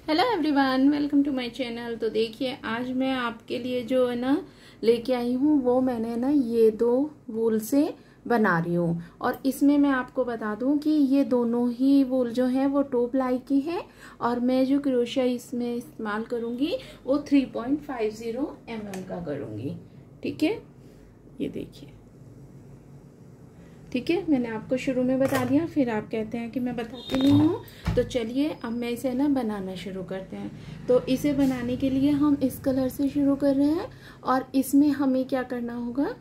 Hello everyone, welcome to my channel. तो देखिए, आज मैं आपके लिए जो है ना लेके आई हूँ वो मैंने ना ये दो वूल से बना रही हूँ। और इसमें मैं आपको बता दूँ कि ये दोनों ही वूल जो है वो 2 प्लाई की है और मैं जो क्रोशिया इसमें इस्तेमाल करूँगी वो 3.50 mm का करूँगी। ठीक है, ये देखिए। ठीक है, मैंने आपको शुरू में बता दिया, फिर आप कहते हैं कि मैं बताती नहीं हूँ। तो चलिए अब मैं इसे ना बनाना शुरू करते हैं। तो इसे बनाने के लिए हम इस कलर से शुरू कर रहे हैं और इसमें हमें क्या करना होगा,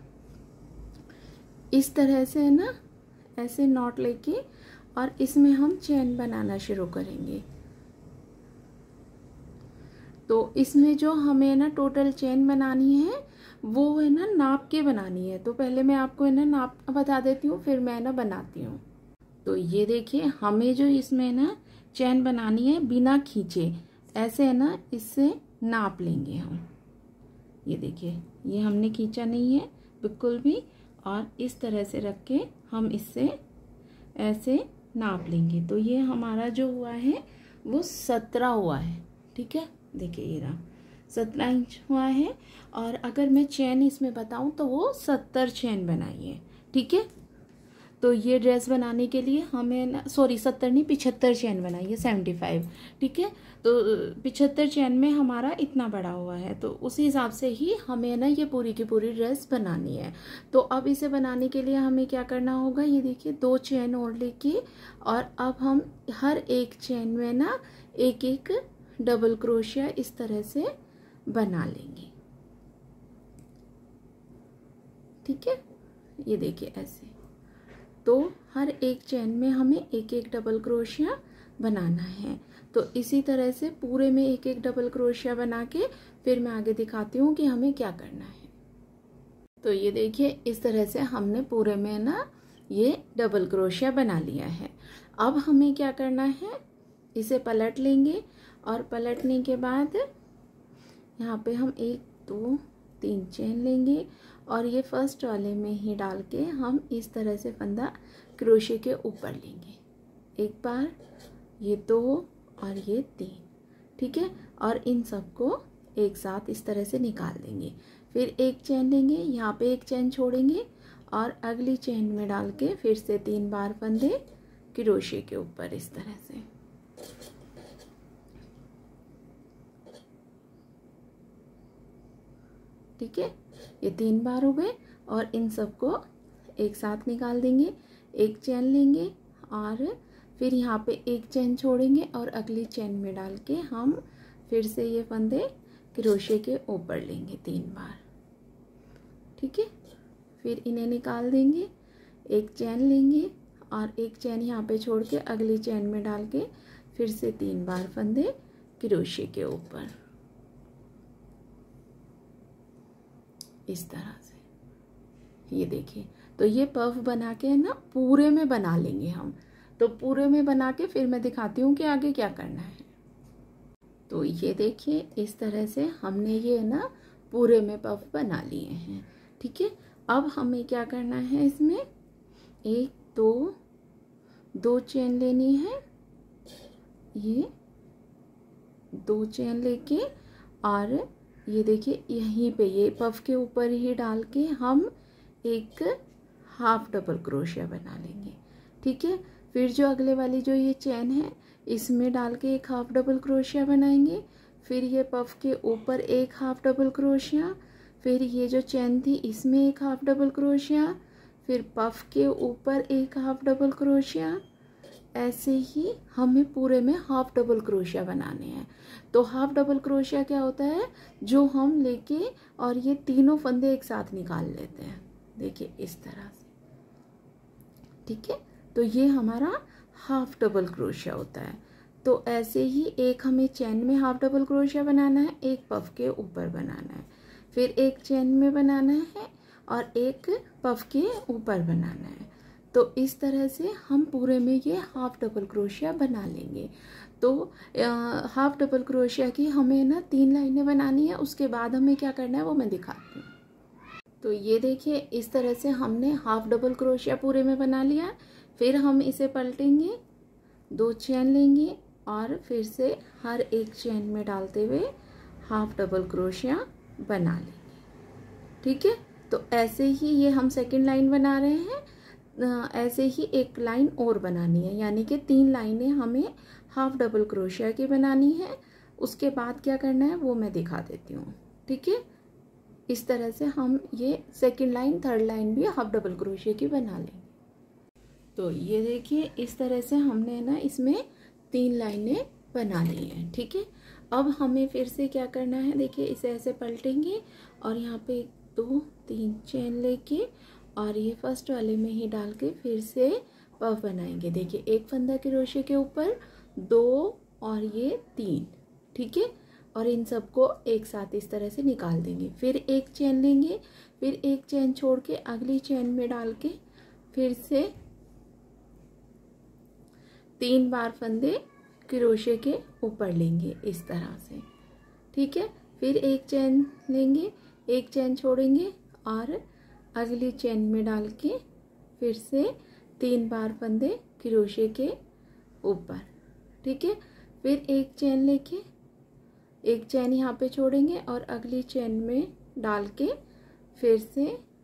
इस तरह से है ना ऐसे नॉट लेके और इसमें हम चेन बनाना शुरू करेंगे। तो इसमें जो हमें ना टोटल चेन बनानी है वो है ना नाप के बनानी है। तो पहले मैं आपको है ना नाप बता देती हूँ, फिर मैं ना बनाती हूँ। तो ये देखिए, हमें जो इसमें ना चेन बनानी है बिना खींचे, ऐसे है ना इससे नाप लेंगे हम। ये देखिए, ये हमने खींचा नहीं है बिल्कुल भी, और इस तरह से रख के हम इससे ऐसे नाप लेंगे। तो ये हमारा जो हुआ है वो 17 हुआ है। ठीक है, देखिए ये रहा 17 इंच हुआ है। और अगर मैं चेन इसमें बताऊं तो वो 70 चेन बनाई है। ठीक है, तो ये ड्रेस बनाने के लिए हमें ना 70 नहीं 75 चेन बनाई है, 75। ठीक है, तो 75 चेन में हमारा इतना बड़ा हुआ है, तो उसी हिसाब से ही हमें ना ये पूरी की पूरी ड्रेस बनानी है। तो अब इसे बनाने के लिए हमें क्या करना होगा, ये देखिए 2 चेन और लेके, और अब हम हर एक चेन में ना एक एक डबल क्रोशिया इस तरह से बना लेंगे। ठीक है, ये देखिए ऐसे। तो हर एक चेन में हमें एक एक डबल क्रोशिया बनाना है। तो इसी तरह से पूरे में एक एक डबल क्रोशिया बना के फिर मैं आगे दिखाती हूँ कि हमें क्या करना है। तो ये देखिए, इस तरह से हमने पूरे में ना ये डबल क्रोशिया बना लिया है। अब हमें क्या करना है, इसे पलट लेंगे और पलटने के बाद यहाँ पे हम 1 2 3 चेन लेंगे और ये फर्स्ट वाले में ही डाल के हम इस तरह से फंदा क्रोशिया के ऊपर लेंगे। एक बार, ये 2 और ये 3। ठीक है, और इन सबको एक साथ इस तरह से निकाल देंगे। फिर एक चेन लेंगे, यहाँ पे एक चेन छोड़ेंगे और अगली चेन में डाल के फिर से 3 बार फंदे क्रोशिया के ऊपर इस तरह से। ठीक है, ये 3 बार हो गए और इन सबको एक साथ निकाल देंगे। एक चेन लेंगे और फिर यहाँ पे एक चेन छोड़ेंगे और अगली चेन में डाल के हम फिर से ये फंदे क्रोशिया के ऊपर लेंगे 3 बार। ठीक है, फिर इन्हें निकाल देंगे, एक चेन लेंगे और एक चेन यहाँ पे छोड़ के अगली चेन में डाल के फिर से 3 बार फंदे क्रोशिया के ऊपर इस तरह से। ये देखिए, तो ये पफ बना के ना पूरे में बना लेंगे हम। तो पूरे में बना के फिर मैं दिखाती हूँ कि आगे क्या करना है। तो ये देखिए, इस तरह से हमने ये ना पूरे में पफ बना लिए हैं। ठीक है, अब हमें क्या करना है, इसमें 1 2 चेन लेनी है। ये 2 चेन लेके और ये देखिए यहीं पे ये पफ के ऊपर ही डाल के हम एक हाफ डबल क्रोशिया बना लेंगे। ठीक है, फिर जो अगले वाली जो ये चेन है इसमें डाल के एक हाफ डबल क्रोशिया बनाएंगे। फिर ये पफ के ऊपर एक हाफ डबल क्रोशिया, फिर ये जो चेन थी इसमें एक हाफ डबल क्रोशिया, फिर पफ के ऊपर एक हाफ डबल क्रोशिया। ऐसे ही हमें पूरे में हाफ डबल क्रोशिया बनाने हैं। तो हाफ डबल क्रोशिया क्या होता है, जो हम लेके और ये तीनों फंदे एक साथ निकाल लेते हैं। देखिए इस तरह से। ठीक है, तो ये हमारा हाफ डबल क्रोशिया होता है। तो ऐसे ही एक हमें चेन में हाफ डबल क्रोशिया बनाना है, एक पफ के ऊपर बनाना है, फिर एक चेन में बनाना है और एक पफ के ऊपर बनाना है। तो इस तरह से हम पूरे में ये हाफ डबल क्रोशिया बना लेंगे। तो हाफ डबल क्रोशिया की हमें ना 3 लाइनें बनानी है। उसके बाद हमें क्या करना है वो मैं दिखाती हूँ। तो ये देखिए, इस तरह से हमने हाफ डबल क्रोशिया पूरे में बना लिया। फिर हम इसे पलटेंगे, 2 चेन लेंगे और फिर से हर एक चेन में डालते हुए हाफ डबल क्रोशिया बना लेंगे। ठीक है, तो ऐसे ही ये हम सेकंड लाइन बना रहे हैं। ऐसे ही एक लाइन और बनानी है, यानी कि 3 लाइनें हमें हाफ डबल क्रोशिया की बनानी है। उसके बाद क्या करना है वो मैं दिखा देती हूँ। ठीक है, इस तरह से हम ये सेकंड लाइन थर्ड लाइन भी हाफ डबल क्रोशिया की बना लेंगे। तो ये देखिए इस तरह से हमने ना इसमें 3 लाइनें बना ली हैं। ठीक है, अब हमें फिर से क्या करना है, देखिए इसे ऐसे पलटेंगे और यहाँ पे 1 2 3 चेन लेके और ये फर्स्ट वाले में ही डाल के फिर से पफ बनाएंगे। देखिए एक फंदा क्रोशे के ऊपर 2 और ये 3। ठीक है, और इन सबको एक साथ इस तरह से निकाल देंगे। फिर एक चेन लेंगे, फिर एक चेन छोड़ के अगली चेन में डाल के फिर से 3 बार फंदे क्रोशे के ऊपर लेंगे इस तरह से। ठीक है, फिर एक चेन लेंगे, एक चेन छोड़ेंगे और अगली चेन में डाल के फिर से 3 बार फंदे क्रोशे के ऊपर। ठीक है, फिर एक चेन लेके एक चेन यहाँ पे छोड़ेंगे और अगली चेन में डाल के फिर से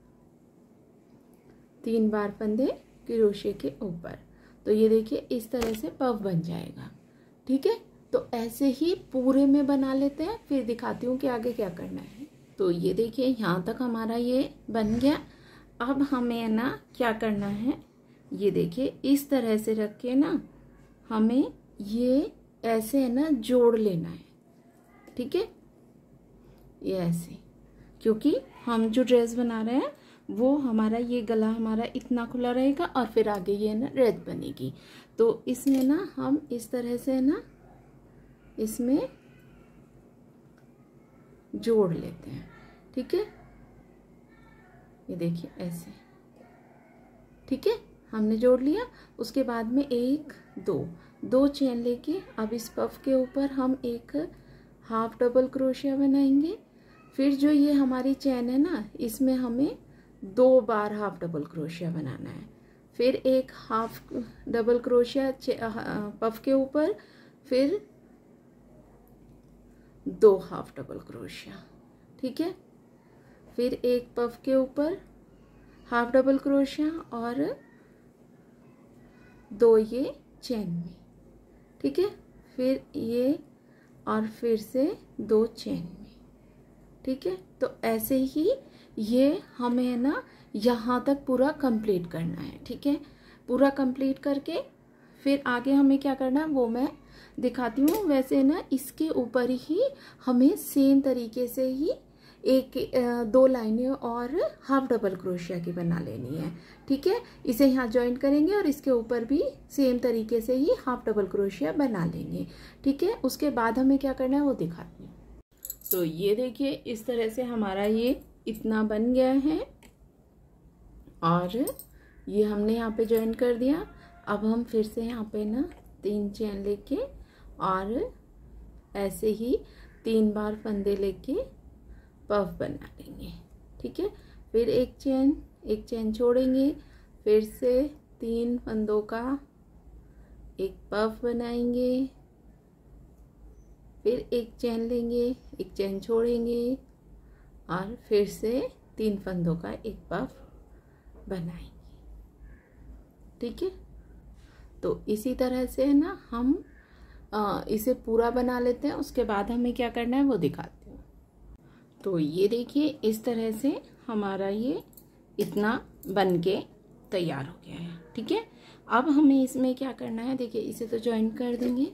3 बार फंदे क्रोशे के ऊपर। तो ये देखिए इस तरह से पफ बन जाएगा। ठीक है, तो ऐसे ही पूरे में बना लेते हैं, फिर दिखाती हूँ कि आगे क्या करना है। तो ये देखिए यहाँ तक हमारा ये बन गया। अब हमें ना क्या करना है, ये देखिए इस तरह से रख के ना हमें ये ऐसे है ना जोड़ लेना है। ठीक है, ये ऐसे, क्योंकि हम जो ड्रेस बना रहे हैं वो हमारा ये गला हमारा इतना खुला रहेगा और फिर आगे ये ना ड्रेस बनेगी। तो इसमें ना हम इस तरह से ना इसमें जोड़ लेते हैं। ठीक है, ये देखिए ऐसे। ठीक है, हमने जोड़ लिया। उसके बाद में 1 2 चेन लेके अब इस पफ के ऊपर हम एक हाफ डबल क्रोशिया बनाएंगे। फिर जो ये हमारी चेन है ना इसमें हमें 2 बार हाफ डबल क्रोशिया बनाना है। फिर एक हाफ डबल क्रोशिया पफ के ऊपर, फिर 2 हाफ डबल क्रोशिया। ठीक है, फिर एक पफ के ऊपर हाफ डबल क्रोशिया और 2 ये चेन में। ठीक है, फिर ये और फिर से 2 चेन में। ठीक है, तो ऐसे ही ये हमें ना यहाँ तक पूरा कंप्लीट करना है। ठीक है, पूरा कंप्लीट करके फिर आगे हमें क्या करना है वो मैं दिखाती हूँ। वैसे ना इसके ऊपर ही हमें सेम तरीके से ही 2 लाइनें और हाफ डबल क्रोशिया की बना लेनी है। ठीक है, इसे यहाँ ज्वाइन करेंगे और इसके ऊपर भी सेम तरीके से ही हाफ डबल क्रोशिया बना लेंगे। ठीक है, उसके बाद हमें क्या करना है वो दिखाती हूँ। तो ये देखिए इस तरह से हमारा ये इतना बन गया है और ये हमने यहाँ पे ज्वाइन कर दिया। अब हम फिर से यहाँ पे ना 3 चेन लेके और ऐसे ही 3 बार फंदे लेके पफ बना लेंगे। ठीक है, फिर एक चेन छोड़ेंगे, फिर से 3 फंदों का एक पफ बनाएंगे, फिर एक चेन लेंगे, एक चेन छोड़ेंगे और फिर से 3 फंदों का एक पफ बनाएंगे। ठीक है, तो इसी तरह से ना हम इसे पूरा बना लेते हैं। उसके बाद हमें क्या करना है वो दिखाती हूँ। तो ये देखिए इस तरह से हमारा ये इतना बन के तैयार हो गया है। ठीक है, अब हमें इसमें क्या करना है, देखिए इसे तो ज्वाइन कर देंगे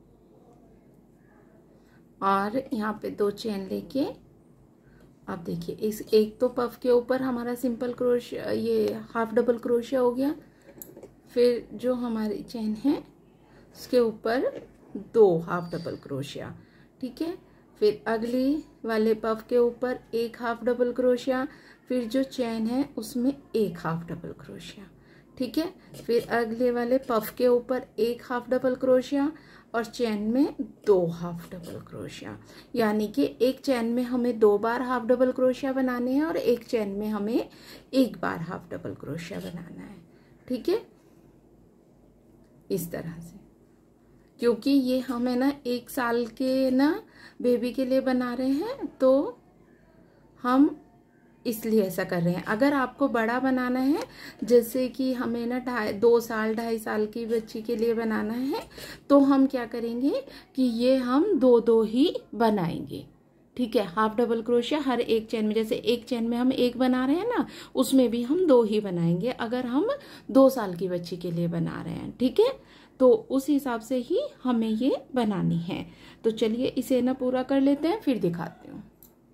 और यहाँ पे 2 चेन लेके अब देखिए इस एक तो पफ के ऊपर हमारा सिंपल क्रोशिया ये हाफ डबल क्रोशिया हो गया। फिर जो हमारी चेन है उसके ऊपर 2 हाफ डबल क्रोशिया। ठीक है, फिर अगली वाले पफ के ऊपर एक हाफ डबल क्रोशिया, फिर जो चेन है उसमें एक हाफ डबल क्रोशिया। ठीक है, फिर अगले वाले पफ के ऊपर एक हाफ डबल क्रोशिया और चेन में 2 हाफ डबल क्रोशिया। यानी कि एक चेन में हमें 2 बार हाफ डबल क्रोशिया बनाने हैं और एक चेन में हमें 1 बार हाफ डबल क्रोशिया बनाना है। ठीक है, इस तरह से, क्योंकि ये हमें ना 1 साल के ना बेबी के लिए बना रहे हैं, तो हम इसलिए ऐसा कर रहे हैं। अगर आपको बड़ा बनाना है, जैसे कि हमें ना 2 साल 2.5 साल की बच्ची के लिए बनाना है, तो हम क्या करेंगे कि ये हम 2 ही बनाएंगे। ठीक है, हाफ डबल क्रोशिया हर एक चेन में, जैसे एक चेन में हम 1 बना रहे हैं ना, उसमें भी हम 2 ही बनाएंगे अगर हम 2 साल की बच्ची के लिए बना रहे हैं। ठीक है, तो उस हिसाब से ही हमें ये बनानी है। तो चलिए इसे ना पूरा कर लेते हैं, फिर दिखाती हूँ।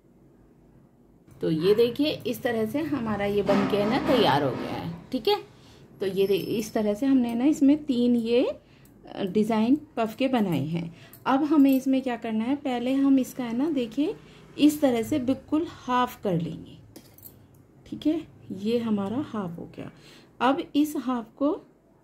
तो ये देखिए इस तरह से हमारा ये बन के ना तैयार हो गया है। ठीक है, तो ये इस तरह से हमने ना इसमें 3 ये डिज़ाइन पफ के बनाए हैं। अब हमें इसमें क्या करना है, पहले हम इसका है ना देखिए इस तरह से बिल्कुल हाफ कर लेंगे। ठीक है, ये हमारा हाफ हो गया। अब इस हाफ को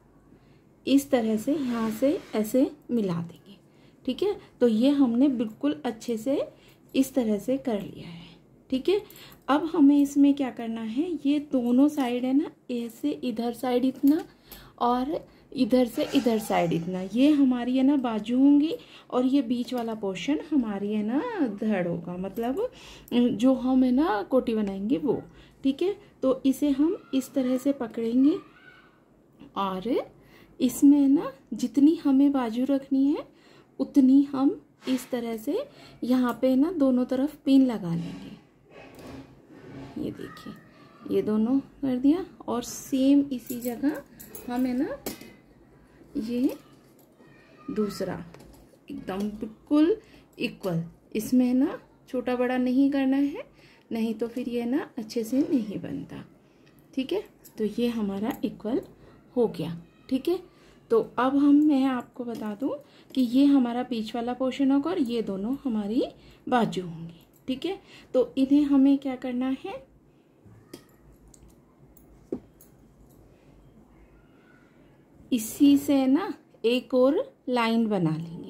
इस तरह से यहाँ से ऐसे मिला देंगे। ठीक है, तो ये हमने बिल्कुल अच्छे से इस तरह से कर लिया है। ठीक है, अब हमें इसमें क्या करना है, ये दोनों साइड है ना, ऐसे इधर साइड इतना और इधर से इधर साइड इतना, ये हमारी है ना बाजू होंगी, और ये बीच वाला पोर्शन हमारी है ना धड़ होगा, मतलब जो हम है ना कोटी बनाएंगे वो। ठीक है, तो इसे हम इस तरह से पकड़ेंगे और इसमें ना जितनी हमें बाजू रखनी है उतनी हम इस तरह से यहाँ पे ना दोनों तरफ पिन लगा लेंगे। ये देखिए ये दोनों कर दिया, और सेम इसी जगह हम है ना ये दूसरा एकदम बिल्कुल इक्वल, इसमें ना छोटा बड़ा नहीं करना है, नहीं तो फिर ये ना अच्छे से नहीं बनता। ठीक है, तो ये हमारा इक्वल हो गया। ठीक है, तो अब मैं आपको बता दूं कि ये हमारा बीच वाला पोर्शन होगा और ये दोनों हमारी बाजू होंगी। ठीक है, तो इन्हें हमें क्या करना है, इसी से ना एक और लाइन बना लेंगे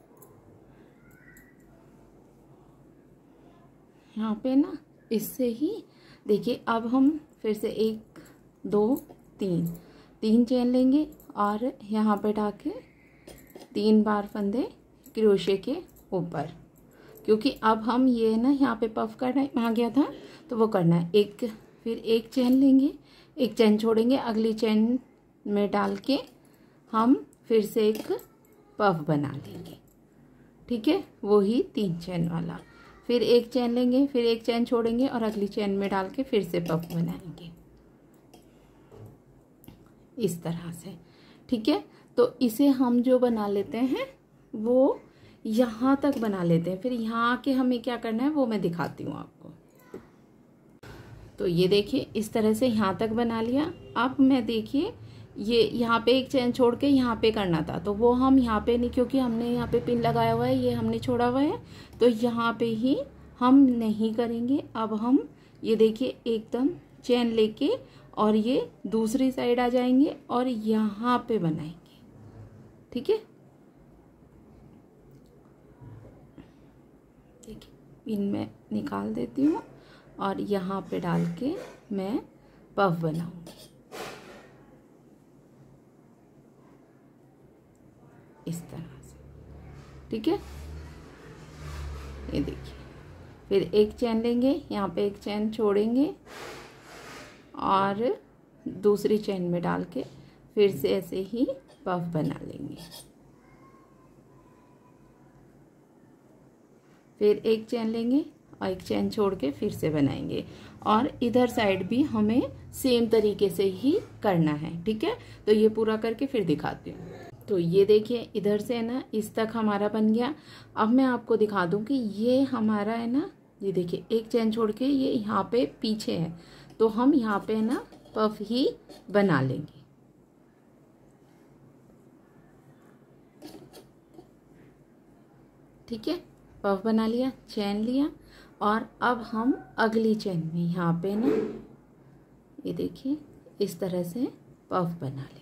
यहाँ पे ना, इससे ही देखिए अब हम फिर से 1 2 3 चेन लेंगे और यहाँ पे डाके 3 बार फंदे क्रोशे के ऊपर, क्योंकि अब हम ये ना यहाँ पे पफ का टाइम आ गया था तो वो करना है। फिर एक चेन लेंगे, एक चेन छोड़ेंगे, अगली चेन में डाल के हम फिर से एक पफ बना लेंगे। ठीक है, वो ही 3 चेन वाला, फिर एक चेन लेंगे, फिर एक चेन छोड़ेंगे और अगली चेन में डाल के फिर से पफ बनाएंगे इस तरह से। ठीक है, तो इसे हम जो बना लेते हैं वो यहाँ तक बना लेते हैं, फिर यहाँ आके हमें क्या करना है वो मैं दिखाती हूँ आपको। तो ये देखिए इस तरह से यहाँ तक बना लिया। अब मैं देखिए ये यहाँ पे एक चेन छोड़ के यहाँ पे करना था, तो वो हम यहाँ पे नहीं, क्योंकि हमने यहाँ पे पिन लगाया हुआ है, ये हमने छोड़ा हुआ है, तो यहाँ पे ही हम नहीं करेंगे। अब हम ये देखिए एकदम चेन लेके और ये दूसरी साइड आ जाएंगे और यहाँ पे बनाएंगे। ठीक है, देखिए पिन मैं निकाल देती हूँ और यहाँ पे डाल के मैं पफ बनाऊंगी इस तरह से। ठीक है, ये देखिए फिर एक चेन लेंगे, यहाँ पे एक चेन छोड़ेंगे और दूसरी चेन में डाल के फिर से ऐसे ही पफ बना लेंगे। फिर एक चेन लेंगे और एक चेन छोड़ के फिर से बनाएंगे, और इधर साइड भी हमें सेम तरीके से ही करना है। ठीक है, तो ये पूरा करके फिर दिखाती हूँ। तो ये देखिए इधर से ना इस तक हमारा बन गया। अब मैं आपको दिखा दूं कि ये हमारा है ना, ये देखिए एक चेन छोड़ के ये यहाँ पे पीछे है, तो हम यहाँ पे ना पफ ही बना लेंगे। ठीक है, पफ बना लिया, चेन लिया, और अब हम अगली चेन में यहाँ पे ना ये देखिए इस तरह से पफ बना लेंगे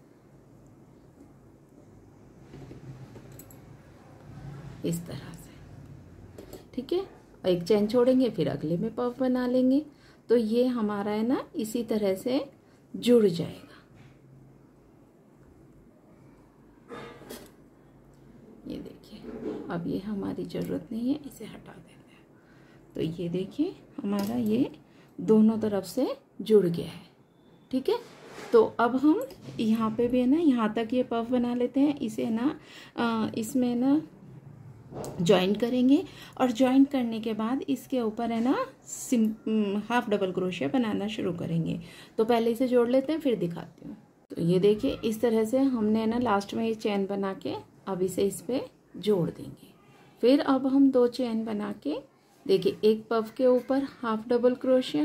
इस तरह से। ठीक है, एक चेन छोड़ेंगे फिर अगले में पफ बना लेंगे, तो ये हमारा है ना इसी तरह से जुड़ जाएगा। अब ये हमारी ज़रूरत नहीं है, इसे हटा देते हैं। तो ये देखिए हमारा ये दोनों तरफ से जुड़ गया है। ठीक है, तो अब हम यहाँ पे भी है ना, यहाँ तक ये पफ बना लेते हैं। इसे ना इसमें ना जॉइंट करेंगे और जॉइंट करने के बाद इसके ऊपर है ना हाफ डबल क्रोशिया बनाना शुरू करेंगे। तो पहले इसे जोड़ लेते हैं, फिर दिखाती हूँ। तो ये देखिए इस तरह से हमने ना लास्ट में ये चेन बना के अब इसे इस पे जोड़ देंगे। फिर अब हम 2 चेन बना के देखिए, एक पफ के ऊपर हाफ डबल क्रोशिया,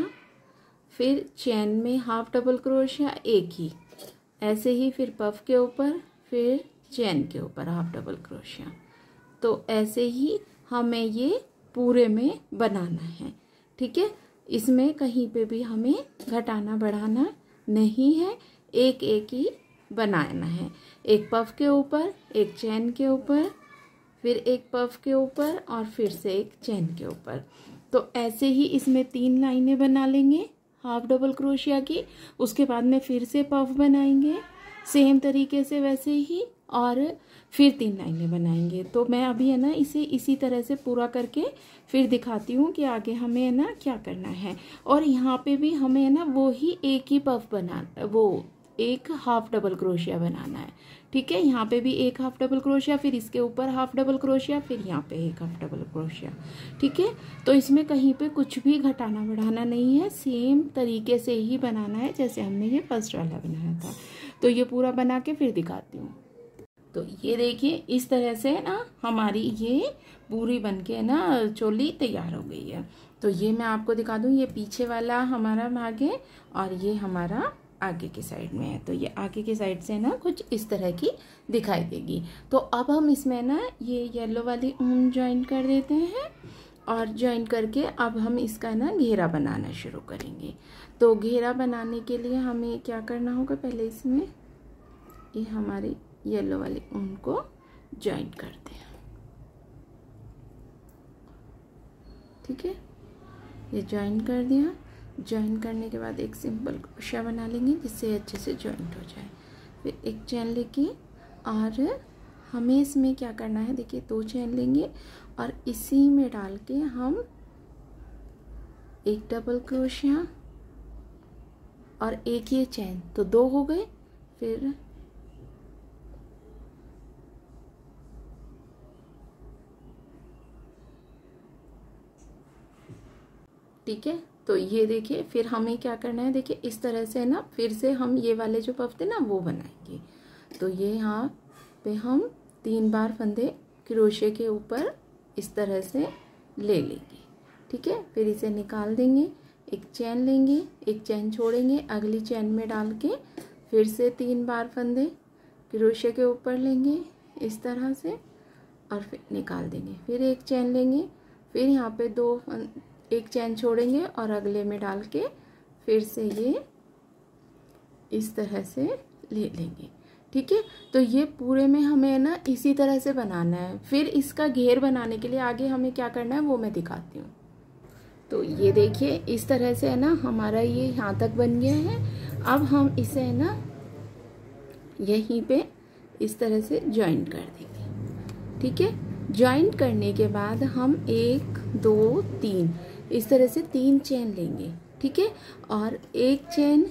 फिर चेन में हाफ डबल क्रोशिया एक ही, ऐसे ही फिर पफ के ऊपर, फिर चेन के ऊपर हाफ डबल क्रोशिया। तो ऐसे ही हमें ये पूरे में बनाना है। ठीक है, इसमें कहीं पे भी हमें घटाना बढ़ाना नहीं है, एक एक ही बनाना है। एक पफ के ऊपर, एक चेन के ऊपर, फिर एक पफ के ऊपर और फिर से एक चेन के ऊपर। तो ऐसे ही इसमें 3 लाइनें बना लेंगे हाफ डबल क्रोशिया की। उसके बाद में फिर से पफ बनाएंगे सेम तरीके से वैसे ही, और फिर 3 लाइनें बनाएंगे। तो मैं अभी है ना इसे इसी तरह से पूरा करके फिर दिखाती हूँ कि आगे हमें है ना क्या करना है। और यहाँ पे भी हमें है ना वो ही एक ही पफ बनाना, वो एक हाफ डबल क्रोशिया बनाना है। ठीक है, यहाँ पे भी एक हाफ डबल क्रोशिया, फिर इसके ऊपर हाफ डबल क्रोशिया, फिर यहाँ पे एक हाफ डबल क्रोशिया। ठीक है, तो इसमें कहीं पे कुछ भी घटाना बढ़ाना नहीं है, सेम तरीके से ही बनाना है जैसे हमने ये फर्स्ट वाला बनाया था। तो ये पूरा बना के फिर दिखाती हूँ। तो ये देखिए इस तरह से ना हमारी ये पूरी बनके ना चोली तैयार हो गई है। तो ये मैं आपको दिखा दूँ, ये पीछे वाला हमारा भाग है और ये हमारा आगे की साइड में है। तो ये आगे की साइड से ना कुछ इस तरह की दिखाई देगी। तो अब हम इसमें ना ये येलो वाली ऊन ज्वाइन कर देते हैं और ज्वाइन करके अब हम इसका ना घेरा बनाना शुरू करेंगे। तो घेरा बनाने के लिए हमें क्या करना होगा, पहले इसमें ये हमारी येलो वाली ऊन को ज्वाइन करते हैं। ठीक है, ये ज्वाइन कर दिया। ज्वाइन करने के बाद एक सिंपल क्रोशिया बना लेंगे जिससे अच्छे से ज्वाइंट हो जाए। फिर एक चेन लेके और हमें इसमें क्या करना है, देखिए 2 चेन लेंगे और इसी में डाल के हम एक डबल क्रोशिया और एक ये चेन, तो 2 हो गए। फिर ठीक है, तो ये देखिए फिर हमें क्या करना है, देखिए इस तरह से ना फिर से हम ये वाले जो पफ थे ना वो बनाएंगे। तो ये यहाँ पे हम 3 बार फंदे क्रोशे के ऊपर इस तरह से ले लेंगे। ठीक है, फिर इसे निकाल देंगे, एक चैन लेंगे, एक चैन छोड़ेंगे, अगली चैन में डाल के फिर से 3 बार फंदे क्रोशे के ऊपर लेंगे इस तरह से और फिर निकाल देंगे। फिर एक चैन लेंगे, फिर यहाँ पे एक चैन छोड़ेंगे और अगले में डाल के फिर से ये इस तरह से ले लेंगे। ठीक है, तो ये पूरे में हमें ना इसी तरह से बनाना है। फिर इसका घेर बनाने के लिए आगे हमें क्या करना है वो मैं दिखाती हूँ। तो ये देखिए इस तरह से है ना हमारा ये यहाँ तक बन गया है। अब हम इसे है ना यहीं पे इस तरह से ज्वाइंट कर देंगे। ठीक है, ज्वाइंट करने के बाद हम 1 2 3 इस तरह से 3 चेन लेंगे। ठीक है, और एक चेन,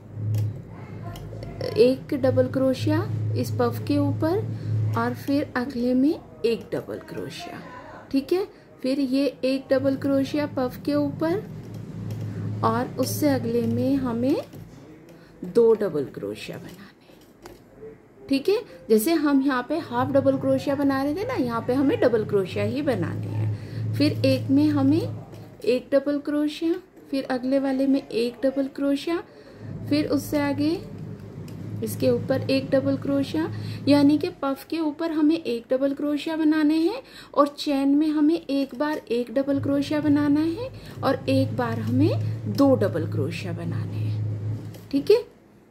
एक डबल क्रोशिया इस पफ के ऊपर और फिर अगले में एक डबल क्रोशिया। ठीक है, फिर ये एक डबल क्रोशिया पफ के ऊपर और उससे अगले में हमें 2 डबल क्रोशिया बनाने। ठीक है, जैसे हम यहाँ पे हाफ डबल क्रोशिया बना रहे थे ना, यहाँ पे हमें डबल क्रोशिया ही बनाने हैं। फिर एक में हमें एक डबल क्रोशिया, फिर अगले वाले में एक डबल क्रोशिया, फिर उससे आगे इसके ऊपर एक डबल क्रोशिया, यानी कि पफ के ऊपर हमें एक डबल क्रोशिया बनाने हैं और चैन में हमें एक बार एक डबल क्रोशिया बनाना है और एक बार हमें 2 डबल क्रोशिया बनाने हैं। ठीक है,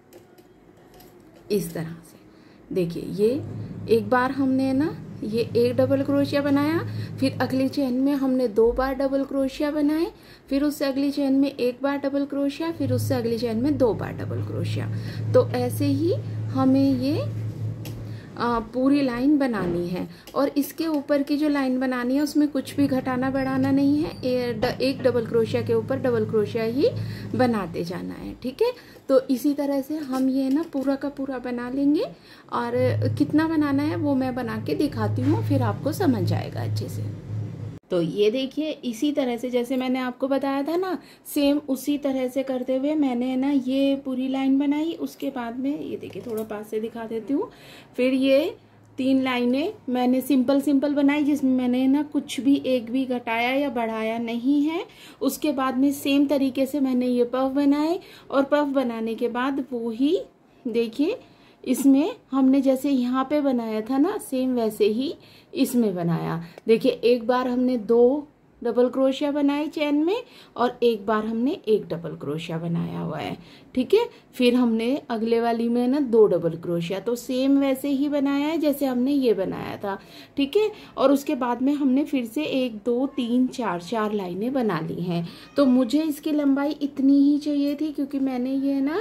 इस तरह से देखिए ये एक बार हमने ना ये एक डबल क्रोशिया बनाया, फिर अगली चेन में हमने 2 बार डबल क्रोशिया बनाए, फिर उससे अगली चेन में 1 बार डबल क्रोशिया, फिर उससे अगली चेन में 2 बार डबल क्रोशिया। तो ऐसे ही हमें ये पूरी लाइन बनानी है। और इसके ऊपर की जो लाइन बनानी है उसमें कुछ भी घटाना बढ़ाना नहीं है, एक डबल क्रोशिया के ऊपर डबल क्रोशिया ही बनाते जाना है। ठीक है, तो इसी तरह से हम ये ना पूरा का पूरा बना लेंगे, और कितना बनाना है वो मैं बना के दिखाती हूँ, फिर आपको समझ आएगा अच्छे से। तो ये देखिए, इसी तरह से जैसे मैंने आपको बताया था ना, सेम उसी तरह से करते हुए मैंने ना ये पूरी लाइन बनाई। उसके बाद में ये देखिए, थोड़ा पास से दिखा देती हूँ। फिर ये 3 लाइनें मैंने सिंपल सिंपल बनाई, जिसमें मैंने ना कुछ भी एक भी घटाया या बढ़ाया नहीं है। उसके बाद में सेम तरीके से मैंने ये पफ बनाए, और पफ बनाने के बाद वो ही देखिए, इसमें हमने जैसे यहाँ पे बनाया था ना, सेम वैसे ही इसमें बनाया। देखिए, एक बार हमने 2 डबल क्रोशिया बनाए चेन में, और एक बार हमने 1 डबल क्रोशिया बनाया हुआ है। ठीक है, फिर हमने अगले वाली में ना 2 डबल क्रोशिया, तो सेम वैसे ही बनाया है जैसे हमने ये बनाया था। ठीक है, और उसके बाद में हमने फिर से 1 2 3 4 लाइनें बना ली हैं। तो मुझे इसकी लंबाई इतनी ही चाहिए थी, क्योंकि मैंने ये ना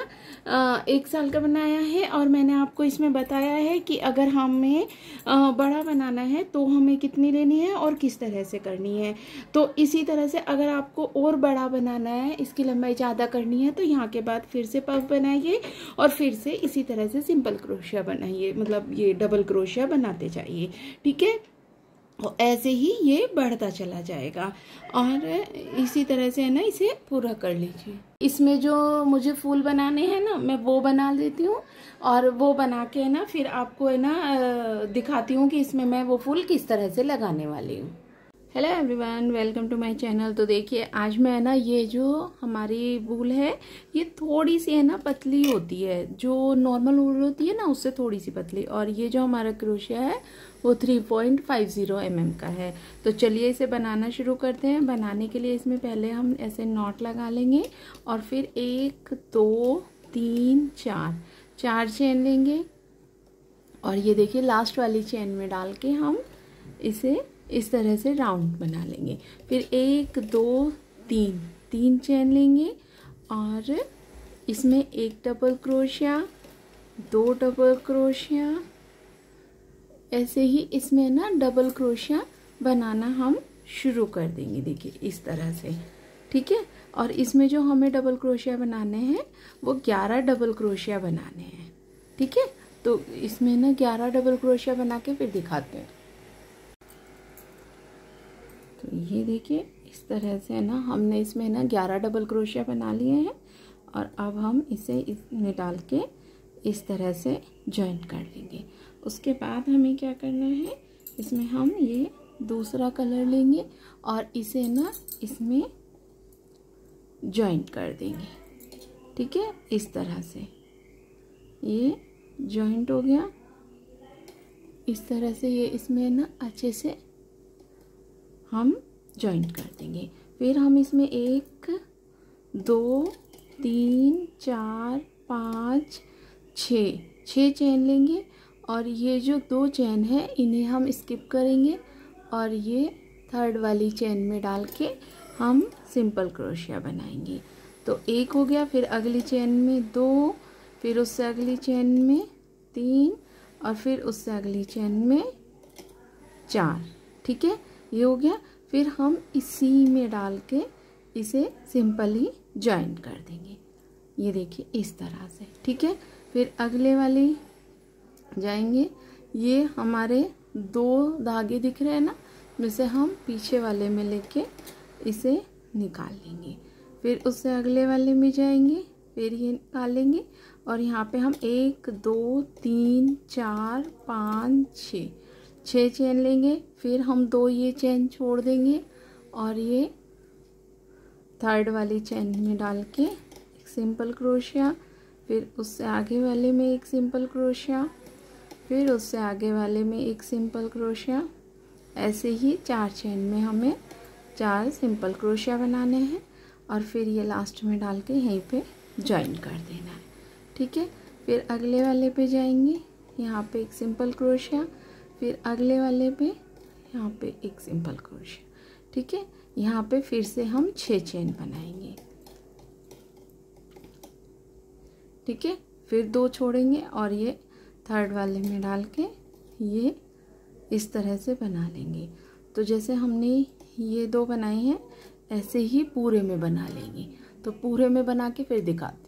1 साल का बनाया है, और मैंने आपको इसमें बताया है कि अगर हमें बड़ा बनाना है तो हमें कितनी लेनी है और किस तरह से करनी है। तो इसी तरह से अगर आपको और बड़ा बनाना है, इसकी लंबाई ज़्यादा करनी है, तो यहाँ के बाद फिर से पफ बनाइए, और फिर से इसी तरह से सिंपल क्रोशिया बनाइए, मतलब ये डबल क्रोशिया बनाते जाइए। ठीक है, और ऐसे ही ये बढ़ता चला जाएगा, और इसी तरह से है ना, इसे पूरा कर लीजिए। इसमें जो मुझे फूल बनाने हैं ना, मैं वो बना लेती हूँ, और वो बना के है ना फिर आपको है ना दिखाती हूँ कि इसमें मैं वो फूल किस तरह से लगाने वाली हूँ। Hello everyone, welcome to my channel. तो देखिए, आज मैं ना ये जो हमारी वूल है, ये थोड़ी सी है ना पतली होती है, जो नॉर्मल वूल होती है ना उससे थोड़ी सी पतली, और ये जो हमारा क्रोशिया है वो 3.50 mm का है। तो चलिए इसे बनाना शुरू करते हैं। बनाने के लिए इसमें पहले हम ऐसे नॉट लगा लेंगे, और फिर 1 2 3 4 चेन लेंगे, और ये देखिए लास्ट वाली चेन में डाल के हम इसे इस तरह से राउंड बना लेंगे। फिर 1 2 3 चेन लेंगे, और इसमें 1 डबल क्रोशिया, 2 डबल क्रोशिया, ऐसे ही इसमें ना डबल क्रोशिया बनाना हम शुरू कर देंगे। देखिए इस तरह से। ठीक है, और इसमें जो हमें डबल क्रोशिया बनाने हैं वो 11 डबल क्रोशिया बनाने हैं। ठीक है, तो इसमें ना 11 डबल क्रोशिया बना के फिर दिखाते हैं। तो ये देखिए, इस तरह से ना हमने इसमें ना 11 डबल क्रोशिया बना लिए हैं, और अब हम इसे इसमें डाल के इस तरह से जॉइंट कर लेंगे। उसके बाद हमें क्या करना है, इसमें हम ये दूसरा कलर लेंगे, और इसे ना इसमें जॉइंट कर देंगे। ठीक है, इस तरह से ये जॉइंट हो गया। इस तरह से ये इसमें ना अच्छे से हम जॉइंट कर देंगे। फिर हम इसमें 1 2 3 4 5 6 चेन लेंगे, और ये जो 2 चेन है इन्हें हम स्किप करेंगे, और ये 3rd वाली चेन में डाल के हम सिंपल क्रोशिया बनाएंगे। तो 1 हो गया, फिर अगली चेन में 2, फिर उससे अगली चेन में 3, और फिर उससे अगली चेन में 4। ठीक है, ये हो गया। फिर हम इसी में डाल के इसे सिंपली जॉइंट कर देंगे। ये देखिए इस तरह से। ठीक है, फिर अगले वाली जाएंगे। ये हमारे 2 धागे दिख रहे हैं ना, जिसे हम पीछे वाले में लेके इसे निकाल लेंगे। फिर उससे अगले वाले में जाएंगे, फिर ये निकालेंगे, और यहाँ पे हम 1 2 3 4 5 6 चेन लेंगे। फिर हम 2 ये चेन छोड़ देंगे, और ये 3rd वाली चेन में डाल के एक सिंपल क्रोशिया, फिर उससे आगे वाले में एक सिंपल क्रोशिया, फिर उससे आगे वाले में एक सिंपल क्रोशिया। ऐसे ही 4 चेन में हमें 4 सिंपल क्रोशिया बनाने हैं, और फिर ये लास्ट में डाल के यहीं पे जॉइन कर देना है। ठीक है, फिर अगले वाले पे जाएंगे, यहाँ पे एक सिंपल क्रोशिया, फिर अगले वाले पे यहाँ पे एक सिंपल क्रोशिया। ठीक है, यहाँ पे फिर से हम 6 चेन बनाएंगे। ठीक है, फिर 2 छोड़ेंगे, और ये 3rd वाले में डाल के ये इस तरह से बना लेंगे। तो जैसे हमने ये 2 बनाए हैं ऐसे ही पूरे में बना लेंगे। तो पूरे में बना के फिर दिखाती हूँ।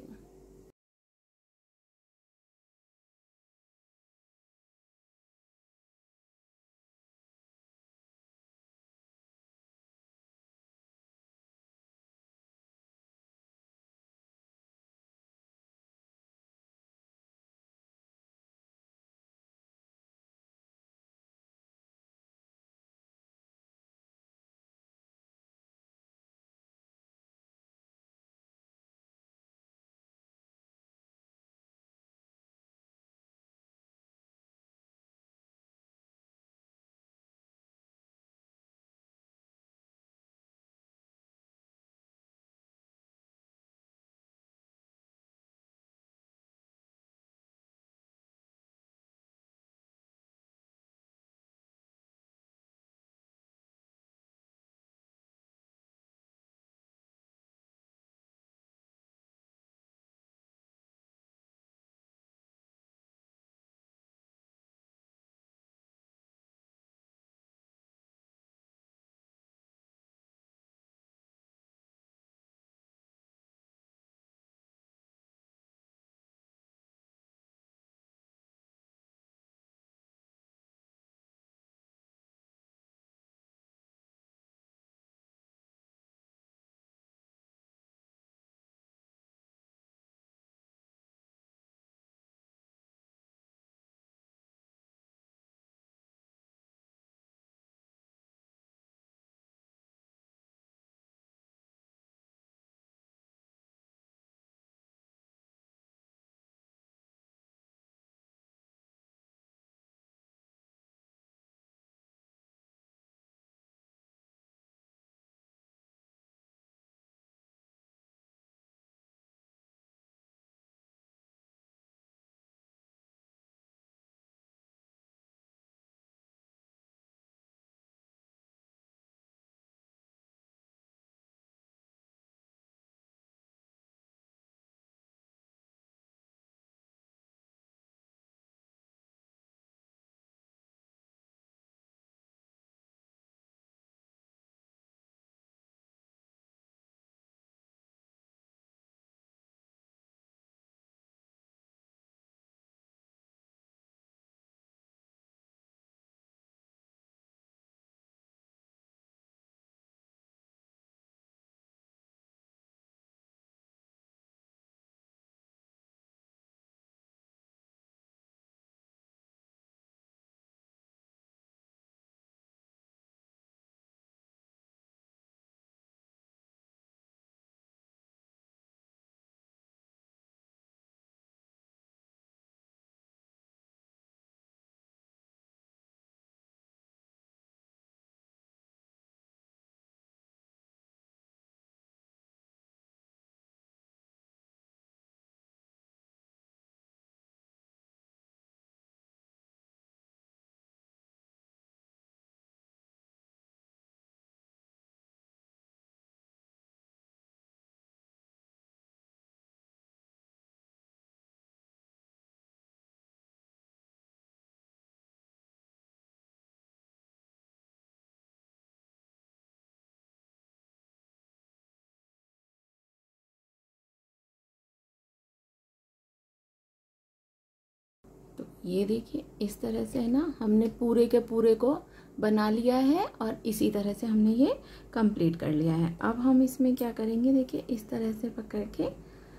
तो ये देखिए इस तरह से है ना, हमने पूरे के पूरे को बना लिया है और इसी तरह से हमने ये कंप्लीट कर लिया है। अब हम इसमें क्या करेंगे, देखिए इस तरह से पकड़ के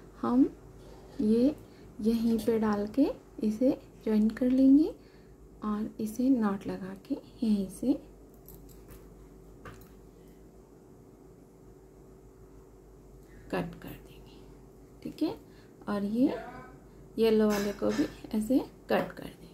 हम ये यहीं पे डाल के इसे जॉइन कर लेंगे और इसे नॉट लगा के यहीं से कट कर देंगे। ठीक है, और ये येलो वाले को भी ऐसे कट कर देंगे।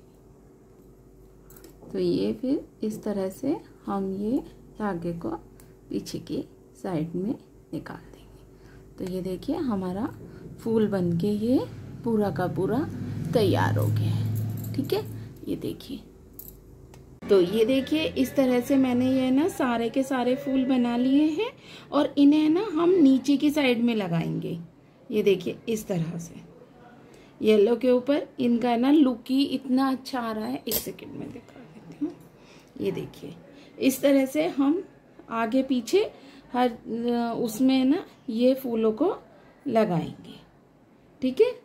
तो ये फिर इस तरह से हम ये धागे को पीछे की साइड में निकाल देंगे। तो ये देखिए हमारा फूल बनके ये पूरा का पूरा तैयार हो गया है। ठीक है, ये देखिए। तो ये देखिए इस तरह से मैंने ये ना सारे के सारे फूल बना लिए हैं और इन्हें ना हम नीचे की साइड में लगाएंगे। ये देखिए इस तरह से, येलो के ऊपर इनका ना लुक ही इतना अच्छा आ रहा है। एक सेकंड में दिखा देती हूँ। ये देखिए इस तरह से हम आगे पीछे हर उसमें ना ये फूलों को लगाएंगे। ठीक है,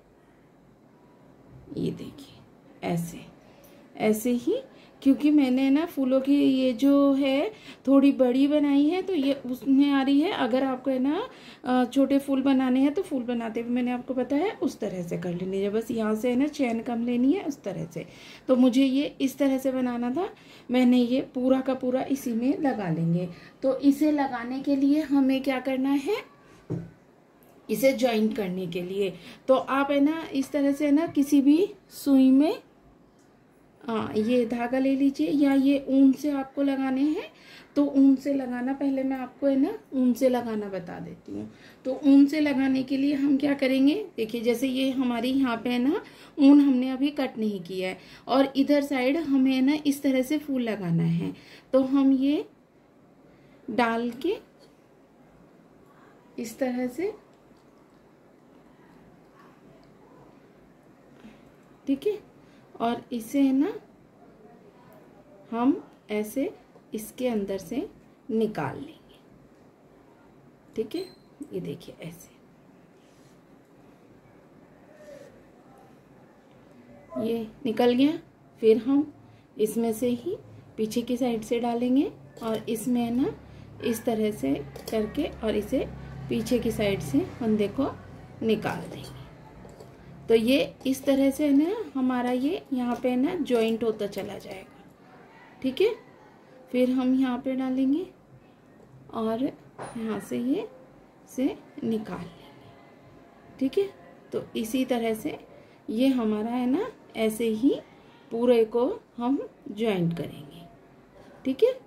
ये देखिए ऐसे ऐसे ही, क्योंकि मैंने ना फूलों की ये जो है थोड़ी बड़ी बनाई है तो ये उसमें आ रही है। अगर आपको है ना छोटे फूल बनाने हैं तो फूल बनाते हुए मैंने आपको बताया उस तरह से कर लेनी है। बस यहाँ से है ना चैन कम लेनी है उस तरह से। तो मुझे ये इस तरह से बनाना था, मैंने ये पूरा का पूरा इसी में लगा लेंगे। तो इसे लगाने के लिए हमें क्या करना है, इसे ज्वाइंट करने के लिए तो आप है ना इस तरह से है ना किसी भी सुई में ये धागा ले लीजिए, या ये ऊन से आपको लगाने हैं तो ऊन से लगाना। पहले मैं आपको है ना ऊन से लगाना बता देती हूँ। तो ऊन से लगाने के लिए हम क्या करेंगे, देखिए जैसे ये हमारी यहाँ पे है ना ऊन हमने अभी कट नहीं किया है और इधर साइड हमें है ना इस तरह से फूल लगाना है। तो हम ये डाल के इस तरह से, ठीक है, और इसे है ना हम ऐसे इसके अंदर से निकाल लेंगे। ठीक है, ये देखिए ऐसे ये निकल गया। फिर हम इसमें से ही पीछे की साइड से डालेंगे और इसमें है ना इस तरह से करके और इसे पीछे की साइड से फंदे को निकाल देंगे। तो ये इस तरह से है ना हमारा ये यहाँ पे ना जॉइंट होता चला जाएगा। ठीक है, फिर हम यहाँ पे डालेंगे और यहाँ से ये से निकाल लेंगे। ठीक है, तो इसी तरह से ये हमारा है ना ऐसे ही पूरे को हम जॉइंट करेंगे। ठीक है,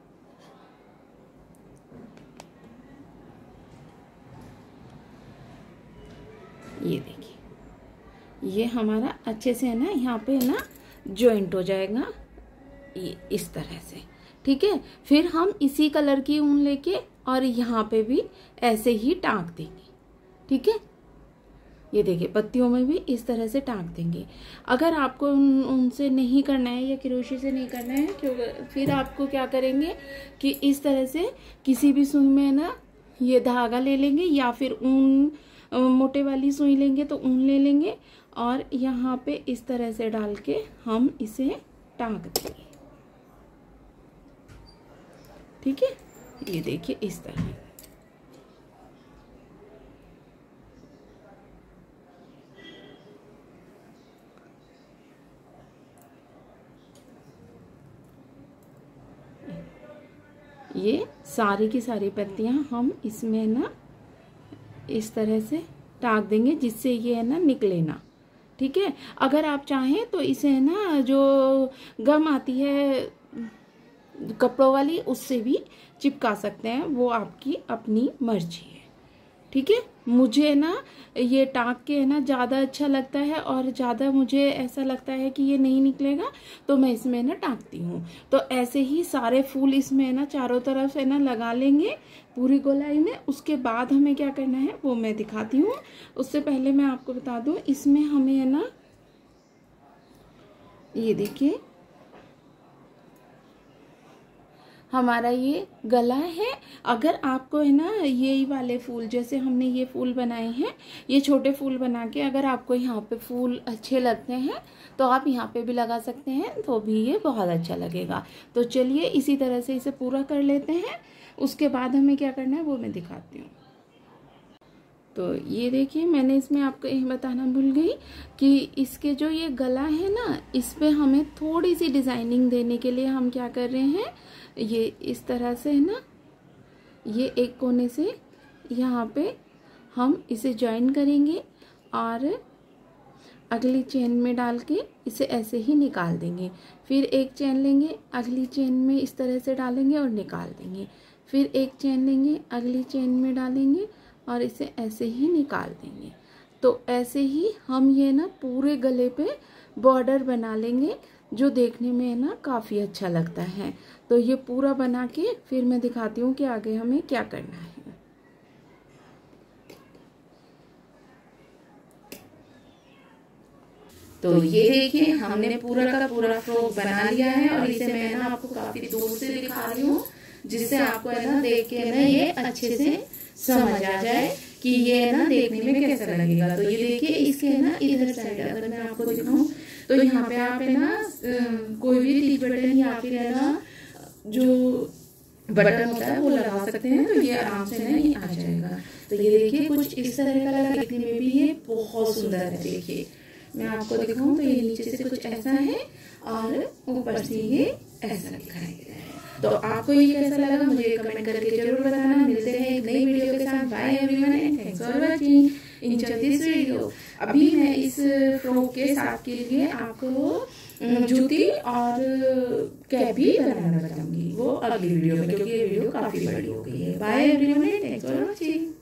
ये देखिए ये हमारा अच्छे से है ना यहाँ पे है ना जॉइंट हो जाएगा ये इस तरह से। ठीक है, फिर हम इसी कलर की ऊन लेके और यहाँ पे भी ऐसे ही टाँक देंगे। ठीक है, ये देखिए पत्तियों में भी इस तरह से टाँक देंगे। अगर आपको उनसे नहीं करना है या क्रोशे से नहीं करना है, क्योंकि फिर आपको क्या करेंगे कि इस तरह से किसी भी सुई में ना ये धागा ले लेंगे या फिर ऊन मोटे वाली सुई लेंगे तो ऊन ले लेंगे और यहाँ पे इस तरह से डाल के हम इसे टाँक देंगे। ठीक है, ये देखिए इस तरह। ये सारी की सारी पत्तियां हम इसमें ना इस तरह से टाँक देंगे जिससे ये है ना निकले ना। ठीक है, अगर आप चाहें तो इसे है ना जो गम आती है कपड़ों वाली उससे भी चिपका सकते हैं, वो आपकी अपनी मर्जी है। ठीक है, मुझे ना ये टाँक के है ना ज़्यादा अच्छा लगता है और ज़्यादा मुझे ऐसा लगता है कि ये नहीं निकलेगा तो मैं इसमें ना टाँकती हूँ। तो ऐसे ही सारे फूल इसमें ना चारों तरफ से ना लगा लेंगे पूरी गोलाई में। उसके बाद हमें क्या करना है वो मैं दिखाती हूँ। उससे पहले मैं आपको बता दूँ इसमें हमें है ना ये देखिए हमारा ये गला है। अगर आपको है ना यही वाले फूल जैसे हमने ये फूल बनाए हैं, ये छोटे फूल बना के अगर आपको यहाँ पे फूल अच्छे लगते हैं तो आप यहाँ पे भी लगा सकते हैं, तो भी ये बहुत अच्छा लगेगा। तो चलिए इसी तरह से इसे पूरा कर लेते हैं। उसके बाद हमें क्या करना है वो मैं दिखाती हूँ। तो ये देखिए मैंने इसमें आपको यही बताना भूल गई कि इसके जो ये गला है ना इस पे हमें थोड़ी सी डिजाइनिंग देने के लिए हम क्या कर रहे हैं, ये इस तरह से है ना ये एक कोने से यहाँ पे हम इसे ज्वाइन करेंगे और अगली चेन में डाल के इसे ऐसे ही निकाल देंगे। फिर एक चेन लेंगे, अगली चेन में इस तरह से डालेंगे और निकाल देंगे। फिर एक चेन लेंगे, अगली चेन में डालेंगे और इसे ऐसे ही निकाल देंगे। तो ऐसे ही हम ये ना पूरे गले पे बॉर्डर बना लेंगे जो देखने में है ना काफ़ी अच्छा लगता है। तो ये पूरा बना के फिर मैं दिखाती हूँ कि आगे हमें क्या करना है। तो ये देखिए हमने पूरा का पूरा फ्रॉक बना लिया है और इसे मैं ना आपको काफी दूर से दिखा रही हूँ, जिससे आपको है ना देख के ना ये अच्छे से समझ आ जाए कि ये ना देखने में कैसा लगेगा। तो ये देखिए इसके ना इधर साइड अगर मैं आपको दिखाऊं तो यहाँ पे आप है ना कोई भी टीच बटन या फिर है ना जो बटन होता है वो लगा सकते हैं, तो ये आराम से नहीं आ जाएगा। तो ये देखिए कुछ इस तरह का लगा, देखने में भी ये बहुत सुंदर है। देखिए मैं आपको दिखाऊं तो ये नीचे से कुछ ऐसा है और ऊपर से ये ऐसा दिखाई दे रहा है। तो आपको ये कैसा लगा मुझे कमेंट करके जरूर बताना। मिलते हैं एक नई वीडियो के साथ। Bye everyone and thanks for watching enjoy this video. अभी मैं इस फ्रॉक के साथ के लिए आपको जूती और कैप भी बनाना बताऊंगी, वो अगली वीडियो में, क्योंकि ये वीडियो काफी बड़ी हो गई है। Bye everyone and thanks for watching.